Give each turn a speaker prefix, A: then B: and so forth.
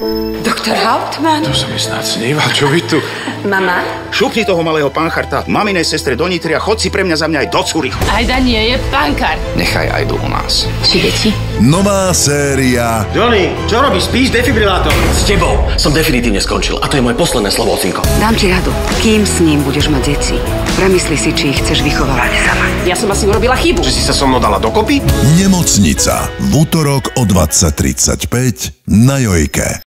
A: Doktor Hauptmann?
B: To sa mi snad sníval, čo vy tu?
A: Mama?
C: Šupni toho malého pancharta maminej sestre do Nitry a chod si pre mňa za mňa aj do Curychu.
A: Ajda nie je pankár.
B: Nechaj Ajdu u nás.
A: Či deti?
D: Nová séria.
E: Johnny, čo robíš? Spíš defibrilátor? S tebou som definitívne skončil a to je moje posledné slovo, ocinko.
F: Dám ti radu. Kým s ním budeš mať deti, premysli si, či ich chceš vychovávať sama.
A: Ja som asi urobila chybu.
E: Že si sa so mnou dala dokopy?
D: Nemocnica. V utorok o 20:35 na Jojke.